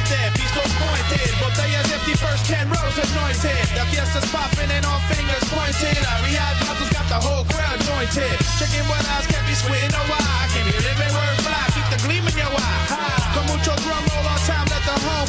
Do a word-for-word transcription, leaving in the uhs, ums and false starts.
fuerte, pistols pointed, botellas empty, first ten rows anointed. The fiesta's popping and all fingers pointed. I rehab bottles got the whole crowd jointed. Checking what eyes can't be squinting no eye. I can hear living word fly, keep the gleam in your eye. Ha. Con mucho drum roll on time, let the home